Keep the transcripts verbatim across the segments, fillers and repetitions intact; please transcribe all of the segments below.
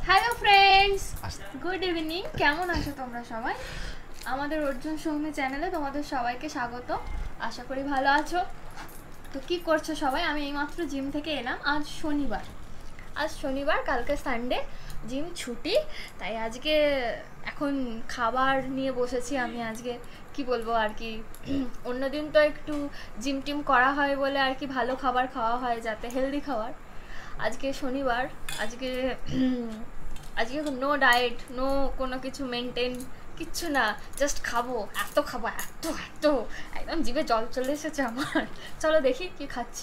Hello friends, good evening. কেমন আছো তোমরা সবাই? আমাদের অর্জুন সৌমি চ্যানেলে তোমাদের সবাইকে স্বাগত। আশা করি ভালো আছো। তো কি করছো সবাই? আমি এইমাত্র জিম থেকে এলাম। আজ শনিবার আজ শনিবার কালকে সানডে, জিম ছুটি। তাই আজকে এখন খাবার নিয়ে বসেছি আমি। আজকে কি বলবো আর কি, অন্যদিন তো একটু জিম টিম করা হয় বলে আর কি ভালো খাবার খাওয়া হয়, যাতে হেলদি খাবার। আজকে শনিবার, আজকে আজকে নো ডায়েট, নো কোনো কিছু মেনটেন, কিচ্ছু না, জাস্ট খাবো, এত খাবো, এত এত একদম জিভে জল চলে এসেছে আমার। চলো দেখি কি খাচ্ছি।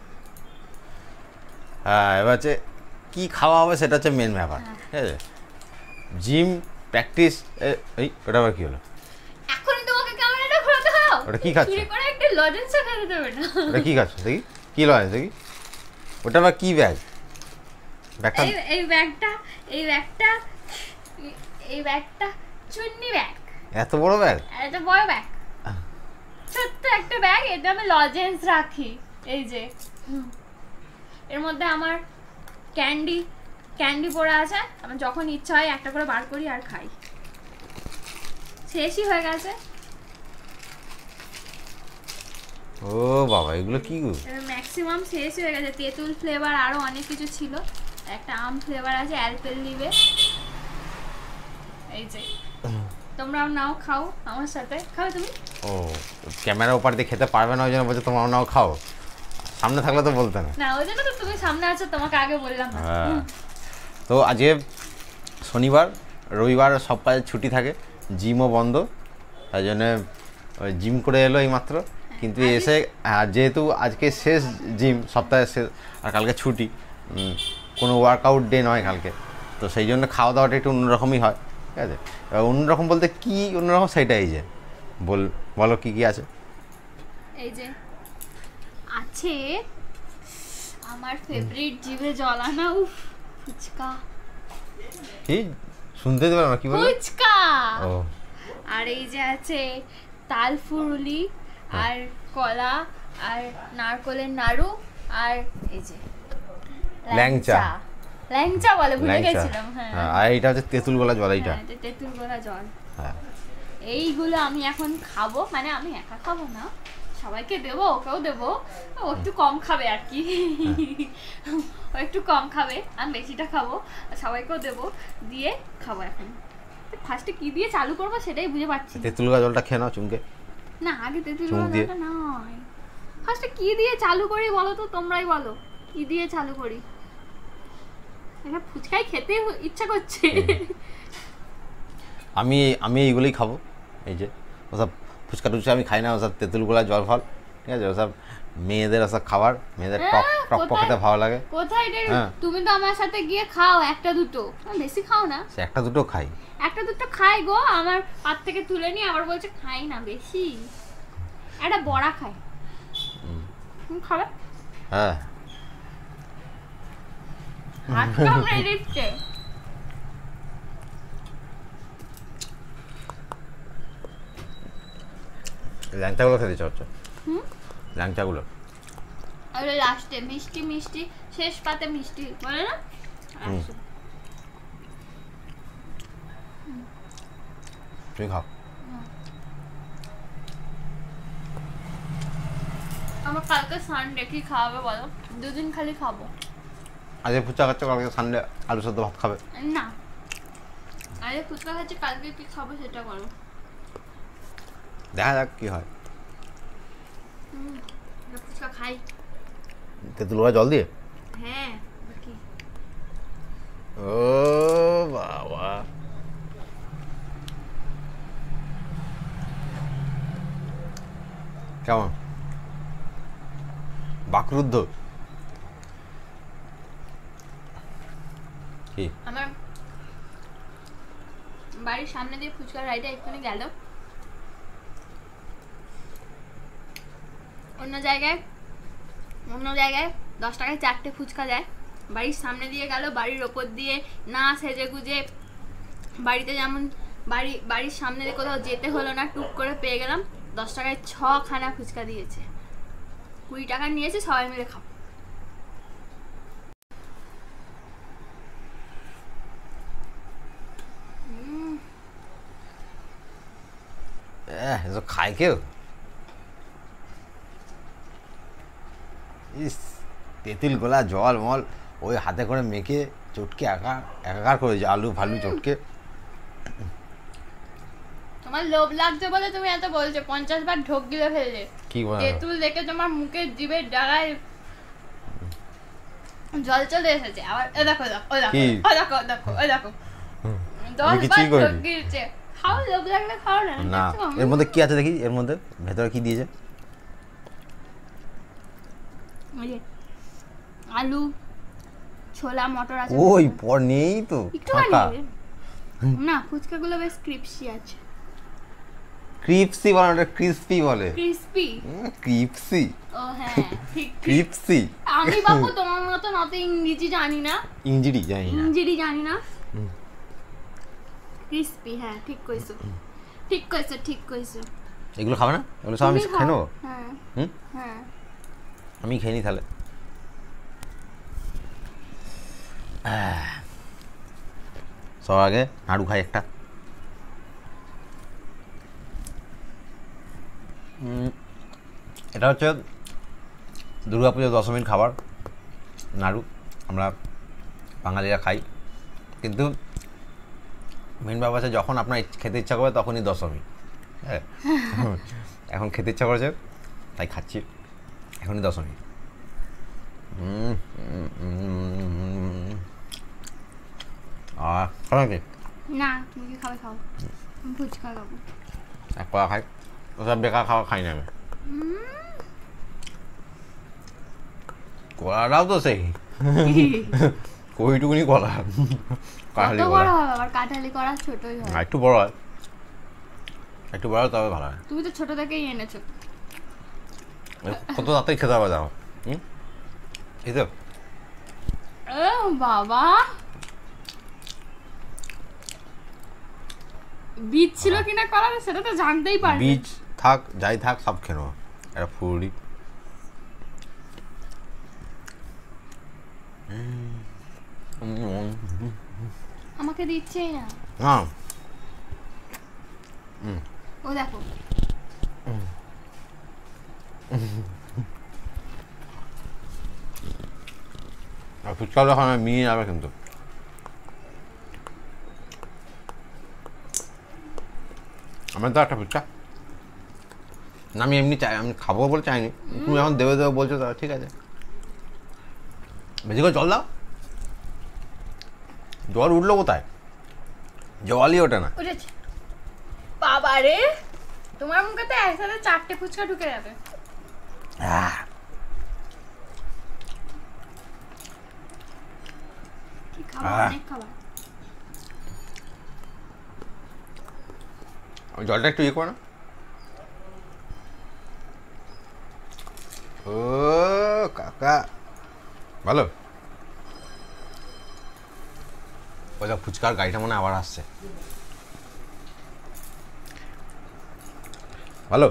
হ্যাঁ, এবার হচ্ছে কী খাওয়া হবে সেটা হচ্ছে মেন ব্যাপার। ঠিক আছে, জিম প্র্যাকটিস। এই ওটা আবার কী হলো? এখন তোমাকে ক্যামেরাটা ঘোরাতে হবে? ওটা কি খাচ্ছ? চুরি করে একটা লজেন্স খেতে দেবে না? ওটা কী খাচ্ছ দেখি? কী লজেন্স দেখি? ওটা আবার কী ব্যাগ? ব্যাগটা এই এই ব্যাগটা এই ব্যাগটা এই ব্যাগটা চুন্নি ব্যাগ। এত বড় ব্যাগ? এত বড় ব্যাগ, ছোট্ট একটা ব্যাগ। এটা আমি লজেন্স রাখি। এই যে এর মধ্যে আমার ক্যান্ডি ক্যান্ডি পড়ে আছে। আমার যখন ইচ্ছা হয় একটা করে বার করি আর খাই। শেষই হয়ে গেছে। ও বাবা, এগুলো কি গো? ম্যাক্সিমাম শেষ হয়ে গেছে। তেঁতুল ফ্লেভার আরো অনেক কিছু ছিল, একটা আম ফ্লেভার আছে, অ্যালপেনলিবে। এই যে তোমরাও নাও, খাও আমার সাথে। খাও তুমি? ও, ক্যামেরা ওপার দিয়ে খেতে পারবে না, ওই জন্য বলছে তোমরাও নাও খাও। সামনে থাকলে তো বলতে না। না, ওই জন্য তো তুমি সামনে আছো, তোমাকে আগে বললাম। হ্যাঁ, তো আজকে শনিবার, রবিবার সব কাজে ছুটি থাকে, জিমও বন্ধ। তাই জন্যে জিম করে এলো এই মাত্র। কিন্তু এসে যেহেতু আজকে শেষ জিম, সপ্তাহের শেষ, আর কালকে ছুটি, কোনো ওয়ার্কআউট ডে নয় কালকে, তো সেই জন্য খাওয়া দাওয়াটা একটু অন্যরকমই হয়। ঠিক আছে, এবার অন্যরকম বলতে কী অন্যরকম সেটা এই যে বল বলো কী কী আছে। এই যে আছে আমার ফেভারিট, জিভে জল আনা, উফ, ফুচকা। কি শুনতে দেবে না? কি বলছো? ফুচকা। ও, আর এই যে আছে তাল ফুরুলি, আর কলা, আর নারকলের নাড়ু, আর এই যে ল্যাংচা। ল্যাংচা বলে, ভুলে ল্যাংচা। গেছিলাম। হ্যাঁ, হ্যাঁ, আর এইটা হচ্ছে তেঁতুল গোলা জল। এইটা হ্যাঁ, এটা তেঁতুল গোলা জল। হ্যাঁ, এইগুলো আমি এখন খাবো। মানে আমি একা খাবো না, সবাইকে দেবো, ওকেও দেবো। ও একটু কম খাবে আর কি, ও একটু কম খাবে, আমি বেশিটা খাবো, সবাইকেও দেবো, দিয়ে খাবো। এখন ফার্স্টে কি দিয়ে চালু করবো সেটাই বুঝে পাচ্ছি। তেঁতুল গোলা জলটা খেয়ে নাও চুমকে। না, আগে তেঁতুল চুমুক দিয়ে। জলটা নয়, ফার্স্টে কি দিয়ে চালু করি বলো তো? তোমরাই বলো, কি দিয়ে চালু করি? এটা ফুচকাই খেতে ইচ্ছা করছে। আমি আমি এইগুলোই খাবো। এই যে ওসব ফুচকা টুচকা আমি খাই না, ওসব তেঁতুল গোলা জল ফল। ঠিক আছে, ওসব মেয়েদের ওসব খাবার, মেয়েদের টক টক টক খেতে ভালো লাগে। কোথায় রে? হ্যাঁ, তুমি তো আমার সাথে গিয়ে খাও একটা দুটো, বেশি খাও না। সে একটা দুটো খাই। একটা দুটো খাই গো, আমার পাত থেকে তুলে নিয়ে আবার বলছে খাই না বেশি। একটা বড়া খাই। তুমি খাবে? হ্যাঁ, হাত কামড়ে দিচ্ছে। ল্যাংচাগুলো খেতে চাচ্ছ? হুম, ল্যাংচাগুলো আর লাস্টে মিষ্টি মিষ্টি, শেষ পাতে মিষ্টি বলে না? তুমি খাও। আমার কালকে সানডে, কি খাওয়াবে বলো? দুদিন খালি খাবো। আজকে ফুচকা খাচ্ছ, কালকে সানডে আলু সেদ্ধ ভাত খাবে। না, আরে ফুচকা খাচ্ছি, কালকে কি খাবো সেটা বলো। দেখা যাক কি হয়। হুম, ফুচকা খাই। তেঁতুল গোলা জল দিয়ে? হ্যাঁ, কি ও বাবা, কেমন বাকরুদ্ধ? কি আমার বাড়ির সামনে দিয়ে ফুচকার রাইডে এক্ষুনি গেল। অন্য জায়গায় অন্য জায়গায় দশ টাকায় চারটে ফুচকা দেয়, বাড়ির সামনে দিয়ে গেল, বাড়ির ওপর দিয়ে না সেজে গুজে, বাড়িতে যেমন বাড়ি বাড়ির সামনে দিয়ে কোথাও যেতে হলো না, টুক করে পেয়ে গেলাম। দশ টাকায় ছখানা ফুচকা দিয়েছে, কুড়ি টাকা নিয়েছে, সবাই মিলে খাবো। হ্যাঁ এসব খায় কেউ? ইস, তেঁতুল গোলা জল মল ওই হাতে করে মেখে চটকে একা একাকার করে আলু ফালু চটকে। তোমার লোভ লাগছে বলে তুমি এত বলছো, পঞ্চাশ বার ঢোক গিলে ফেললে। কি বলে তেঁতুল দেখে তোমার মুখে জিভের ডাগায় জল চলে এসেছে। আবার এ দেখো দেখো ও দেখো ও দেখো দেখো ও দেখো দশ বার ঢোক গিলছে। খাও, লোভ লাগলে খাও না। না এর মধ্যে কি আছে দেখি, এর মধ্যে ভেতরে কি দিয়েছে? আলু, ছোলা, মটর আছে। ওই পর নেই তো ফাঁকা না, ফুচকাগুলো বেশ ক্রিপসি আছে। ক্রিপসি বলে না, ক্রিসপি বলে। Crispy crispy. ও হ্যাঁ ঠিক ক্রিপসি। আমি বাবু তোমার মতো অত ইংরেজি জানি না। ইংরেজি জানি না। ইংরেজি জানি না। ক্রিসপি, হ্যাঁ ঠিক কইছো, ঠিক কইছো, ঠিক কইছো। এগুলো খাবে না? এগুলো সব আমি খেয়ে নেবো। হ্যাঁ হুম হ্যাঁ আমি খেয়ে নি তাহলে। সব আগে নাড়ু খাই একটা। এটা হচ্ছে দুর্গাপুজোর দশমীর খাবার, নাড়ু। আমরা বাঙালিরা খাই, কিন্তু মেন ব্যাপার আছে যখন আপনার খেতে ইচ্ছা করে তখনই দশমী। হ্যাঁ এখন খেতে ইচ্ছা করেছে তাই খাচ্ছি, এখনই দশমী। আর খাবে কি? না তুমি কি খাবে খাও, আমি ফুচকা খাবো। এক কড়া খাই, ওসব বেকার খাওয়া খাই না আমি। কলাটাও তো সেই কইটুকুনি কলা, কাঠালি কলা। আবার কাঠালি করা ছোটই হয়, একটু বড় হয়, একটু বড় তবে ভালো হয়। তুমি তো ছোট থেকেই এনেছো, কত তাড়াতাড়ি খেতে হবে দাও। হুম এই তো বাবা বীজ ছিল কিনা কলার সেটা তো জানতেই পারবে। বীজ থাক যাই থাক সব খেয়ে নেবো। এটা ফুলরি আমাকে দিচ্ছেই না। হ্যাঁ ও দেখো ফুচকা যখন মিয়ে যাবে কিন্তু। আমার তো একটা ফুচকা না, আমি এমনি চাই, আমি খাবো বলে চাইনি। তুমি যখন দেবে দেবে বলছো তো ঠিক আছে, বেশি করে জল দাও। জল উঠলো কোথায়? জলই ওঠে না। উঠেছে বাবা রে, তোমার মুখে তো একসাথে চারটে ফুচকা ঢুকে যাবে। কি খাবার, অনেক খাবার। জলটা একটু ইয়ে করো না। ও কাকা ভালো। ওই ফুচকার গাড়িটা মনে আবার আসছে। ভালো।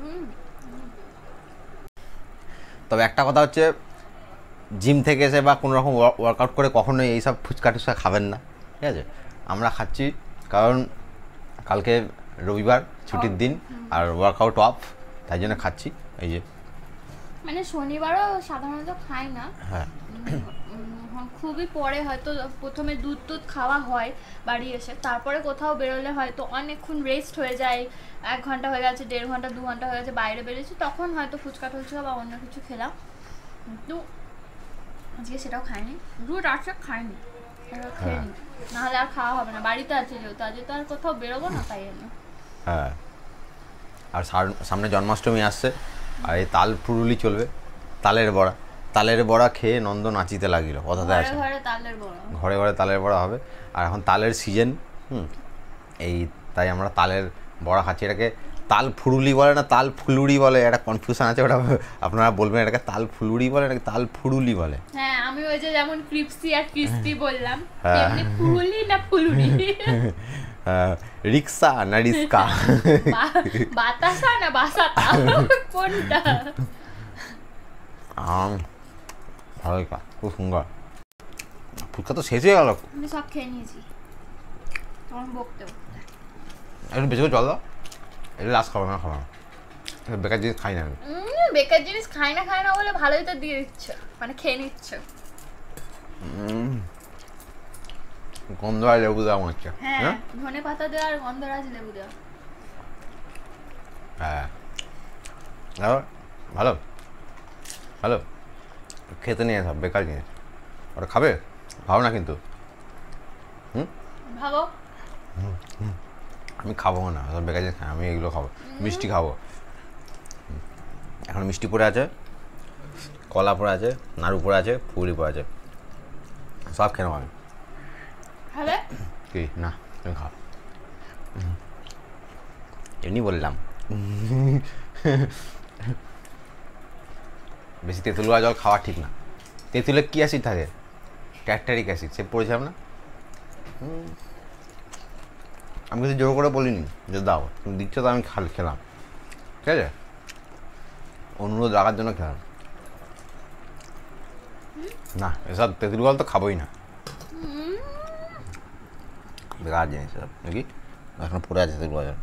তবে একটা কথা হচ্ছে, জিম থেকে এসে বা কোনো রকম ওয়ার্কআউট করে কখনোই এইসব ফুচকা টুচকা খাবেন না, ঠিক আছে? আমরা খাচ্ছি কারণ কালকে রবিবার ছুটির দিন আর ওয়ার্কআউট অফ, তাই জন্য খাচ্ছি। এই যে মানে শনিবারও সাধারণত খাই না, হ্যাঁ খুবই পরে হয়তো প্রথমে দুধ দুধ খাওয়া হয় বাড়ি এসে, তারপরে কোথাও বেরোলে হয়তো অনেকক্ষণ রেস্ট হয়ে যায়, এক ঘন্টা হয়ে গেছে, দেড় ঘন্টা দু ঘন্টা হয়ে গেছে বাইরে বেরিয়েছি, তখন হয়তো ফুচকা টুচকা বা অন্য কিছু খেলাম। কিন্তু আজকে সেটাও খাইনি, দুধ আছে খাইনি, খেয়ে নি, নাহলে আর খাওয়া হবে না। বাড়িতে আছে যেহেতু, আজকে তো আর কোথাও বেরোবো না, তাই জন্য। হ্যাঁ আর সামনে জন্মাষ্টমী আসছে, আর এই তাল ফুরুলি চলবে, তালের বড়া। তালের বড়া খেয়ে নন্দ নাচিতে লাগিল, কথাতে আছে ঘরে তালের বড়া, ঘরে ঘরে তালের বড়া হবে। আর এখন তালের সিজন, হুম এই তাই আমরা তালের বড়া খাচ্ছি। এটাকে তাল ফুরুলি বলে না তাল ফুলুরি বলে, একটা কনফিউশন আছে, ওটা আপনারা বলবেন এটাকে তাল ফুলুরি বলে নাকি তাল ফুরুলি বলে। হ্যাঁ আমি ওই যে যেমন ক্রিপসি আর ক্রিস্পি বললাম, তেমনি ফুলুলি না ফুলুরি, রিক্সা না রিস্কা, বাতাসা না বাসাতা, কোনটা? ভালো, খুব সুন্দর। ফুচকা তো শেষ হয়ে গেল। আমি সব খেয়ে নিয়েছি, তখন বকতে বকতে। একটু বেশি করে জল দাও, এটা লাস্ট খাবো না খাবো না বেকার জিনিস খাই না আমি উম, বেকার জিনিস খাই না খাই না বলে ভালোই তো দিয়ে দিচ্ছ মানে খেয়ে নিচ্ছ। গন্ধ আর লেবু দেওয়া মনে হচ্ছে হ্যাঁ ধনে পাতা দেওয়া আর গন্ধরাজ লেবু দেওয়া। হ্যাঁ ভালো ভালো ভালো খেতে নিয়ে সব বেকার জিনিস ওরা খাবে ভালো না কিন্তু হুম ভাবো আমি খাবো না সব বেকার জিনিস খাই আমি এগুলো খাবো মিষ্টি খাবো এখন মিষ্টি পড়ে আছে কলা পড়ে আছে নাড়ু পড়ে আছে ফুলি পড়ে আছে সব খেয়ে নেবো আমি খাবে কি না তুমি খাও এমনি বললাম বেশি তেঁতুলুয়া জল খাওয়া ঠিক না তেঁতুলে কি অ্যাসিড থাকে ট্যাট্টারিক অ্যাসিড সে পড়েছিলাম না আমি কিছু জোর করে বলিনি যে দাও তুমি দিচ্ছ তো আমি খাল খেলাম ঠিক আছে অনুরোধ রাখার জন্য খেলাম না এসব তেঁতুল জল তো খাবোই না বেকার জিনিস সব নাকি এখন পড়ে আছে তেঁতুল জল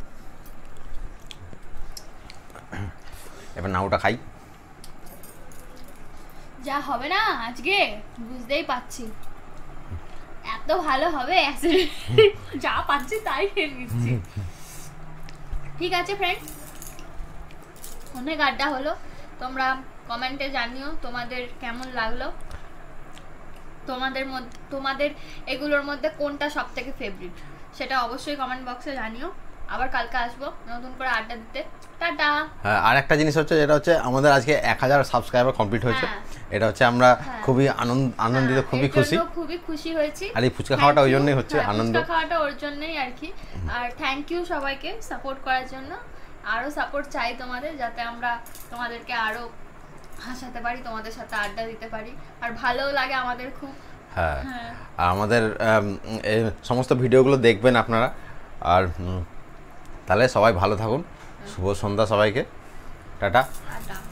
এবার নাউটা খাই যা হবে না আজকে বুঝতেই পাচ্ছি এত ভালো হবে যা পাচ্ছি তাই খেয়ে নিচ্ছি। ঠিক আছে ফ্রেন্ড অনেক আড্ডা হলো তোমরা কমেন্টে জানিও তোমাদের কেমন লাগলো তোমাদের মধ্যে তোমাদের এগুলোর মধ্যে কোনটা সব থেকে ফেভারিট সেটা অবশ্যই কমেন্ট বক্সে জানিও। আবার কালকে আসবো নতুন করে আড্ডা দিতে। টাটা। হ্যাঁ আর একটা জিনিস হচ্ছে যেটা হচ্ছে আমাদের আজকে এক হাজার সাবস্ক্রাইবার কমপ্লিট হয়েছে এটা হচ্ছে আমরা খুবই আনন্দ আনন্দিত খুবই খুশি খুবই খুশি হয়েছি আর এই ফুচকা খাওয়াটা ওই জন্যই হচ্ছে আনন্দ ফুচকা খাওয়াটা ওর জন্যই আর কি। আর থ্যাংক ইউ সবাইকে সাপোর্ট করার জন্য আরো সাপোর্ট চাই তোমাদের যাতে আমরা তোমাদেরকে আরো হাসাতে পারি তোমাদের সাথে আড্ডা দিতে পারি আর ভালো লাগে আমাদের খুব। হ্যাঁ আর আমাদের এই সমস্ত ভিডিওগুলো দেখবেন আপনারা আর তাহলে সবাই ভালো থাকুন শুভ সন্ধ্যা সবাইকে টাটা।